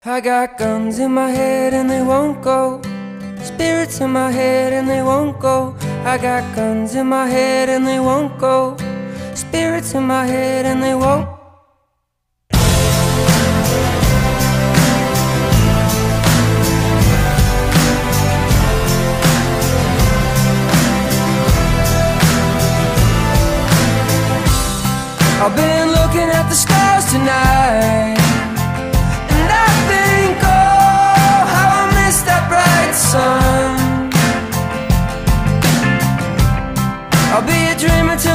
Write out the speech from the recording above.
I got guns in my head and they won't go. Spirits in my head and they won't go. I got guns in my head and they won't go. Spirits in my head and they won't. I've been looking at the stars tonight, and I think, oh, how I miss that bright sun. I'll be a dreamer till